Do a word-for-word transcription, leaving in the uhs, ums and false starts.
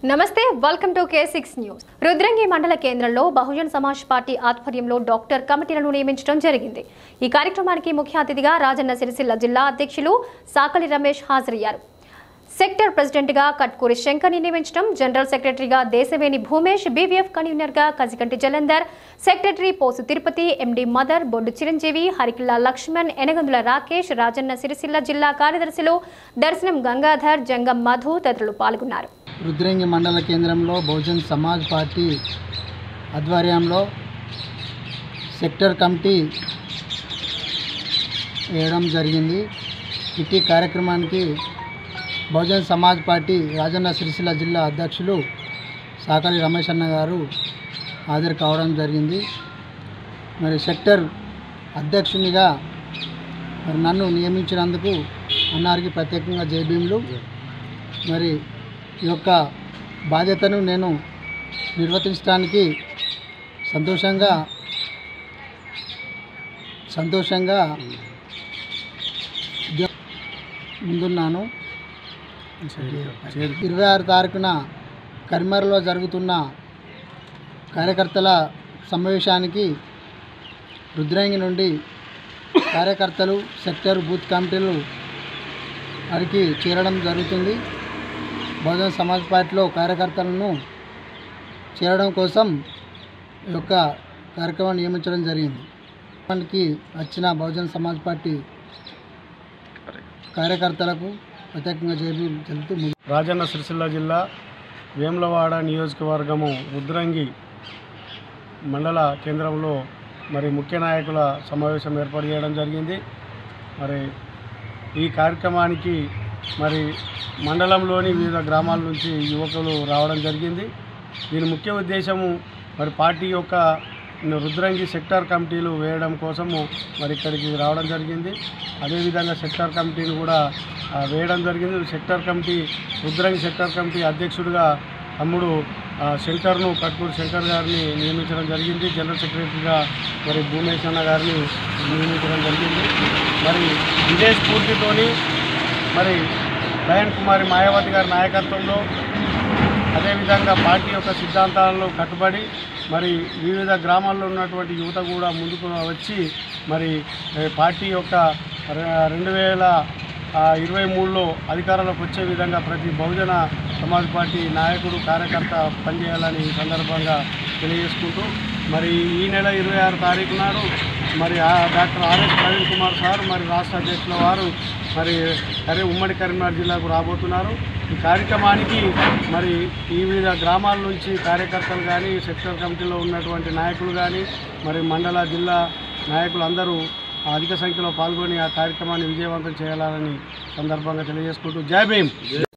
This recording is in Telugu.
నమస్తే welcome to K six news. Rudrangi మండల కేంద్రంలో బహుజన్ సమాజ్ పార్టీ ఆధ్వర్యంలో డాక్టర్ కమిటీలను నియమించడం జరిగింది. ఈ కార్యక్రమానికి ముఖ్య అతిథిగా రాజన్న సిరిసిల్ల జిల్లా అధ్యక్షులు సాకలి రమేష్ హాజరయ్యారు. సెక్టర్ ప్రెసిడెంట్ గా కట్కూరి శంకర్ ని నియమించడం, జనరల్ సెక్రటరీగా దేశవేణి భూమేష్, బీవీఎఫ్ కన్వీనర్ గా కజికంటి జలంధర్, సెక్రటరీ పోసు తిరుపతి, ఎండి మదర్, బొడ్డు చిరంజీవి, హరికిల్లా లక్ష్మణ్, ఎనగందుల రాకేష్, రాజన్న సిరిసిల్ల జిల్లా కార్యదర్శులు దర్శనం గంగాధర్, జంగం మధు తదితరులు పాల్గొన్నారు. రుద్రంగి మండల కేంద్రంలో బహుజన్ సమాజ్ పార్టీ ఆధ్వర్యంలో సెక్టర్ కమిటీ వేయడం జరిగింది. ఇటీ కార్యక్రమానికి బహుజన్ సమాజ్ పార్టీ రాజన్న సిరిసిల్ల జిల్లా అధ్యక్షులు సాకలి రమేష్ అన్న గారు హాజరు కావడం జరిగింది. మరి సెక్టర్ అధ్యక్షునిగా మరి నన్ను నియమించినందుకు అన్నారికి ప్రత్యేకంగా జైభీములు. మరి ఈ యొక్క బాధ్యతను నేను నిర్వర్తించడానికి సంతోషంగా సంతోషంగా ముందున్నాను. ఇరవై ఆరు తారీఖున కరిమర్లో జరుగుతున్న కార్యకర్తల సమావేశానికి రుద్రంగి నుండి కార్యకర్తలు, సెక్టర్ బూత్ కమిటీలు వారికి చేరడం జరుగుతుంది. బహుజన్ సమాజ్ పార్టీలో కార్యకర్తలను చేరడం కోసం ఈ యొక్క కార్యక్రమాన్ని నియమించడం జరిగింది. దానికి వచ్చిన బహుజన్ సమాజ్ పార్టీ కార్యకర్తలకు ప్రత్యేకంగా జైలు చెల్లుతూ రాజన్న సిరిసిల్ల జిల్లా వేములవాడ నియోజకవర్గము రుద్రంగి మండల కేంద్రంలో మరి ముఖ్య నాయకుల సమావేశం ఏర్పాటు చేయడం జరిగింది. మరి ఈ కార్యక్రమానికి మరి మండలంలోని వివిధ గ్రామాల నుంచి యువకులు రావడం జరిగింది. దీని ముఖ్య ఉద్దేశము మరి పార్టీ యొక్క రుద్రంగి సెక్టార్ కమిటీలు వేయడం కోసము మరి ఇక్కడికి రావడం జరిగింది. అదేవిధంగా సెక్టార్ కమిటీని కూడా వేయడం జరిగింది. Sector committee Rudrangi sector committee అధ్యక్షుడిగా తమ్ముడు శంకర్ను కట్కూరి శంకర్ గారిని నియమించడం జరిగింది. జనరల్ సెక్రటరీగా మరి భూమేష్ అన్న గారిని నియమించడం జరిగింది. మరి ఇదే స్ఫూర్తితోని మరి లయన్ కుమారి మాయావతి గారి నాయకత్వంలో అదేవిధంగా పార్టీ యొక్క సిద్ధాంతాలలో కట్టుబడి మరి వివిధ గ్రామాల్లో ఉన్నటువంటి యువత కూడా ముందుకు వచ్చి మరి పార్టీ యొక్క రెండు వేల ఇరవై మూడులో అధికారంలోకి వచ్చే విధంగా ప్రతి బహుజన సమాజ్ పార్టీ నాయకుడు, కార్యకర్త పనిచేయాలని ఈ సందర్భంగా తెలియజేసుకుంటూ మరి ఈ నెల ఇరవై ఆరు తారీఖు నాడు మరి doctor RS Praveen Kumar sir మరి రాష్ట్ర అధ్యక్షుల వారు మరి కరీ ఉమ్మడి కరీంనగర్ జిల్లాకు రాబోతున్నారు. ఈ కార్యక్రమానికి మరి ఈ వివిధ గ్రామాల నుంచి కార్యకర్తలు కానీ, సెక్టర్ కమిటీలో ఉన్నటువంటి నాయకులు కానీ, మరి మండల జిల్లా నాయకులు అందరూ అధిక సంఖ్యలో పాల్గొని ఆ కార్యక్రమాన్ని విజయవంతం చేయాలని సందర్భంగా తెలియజేసుకుంటూ జై భీమ్.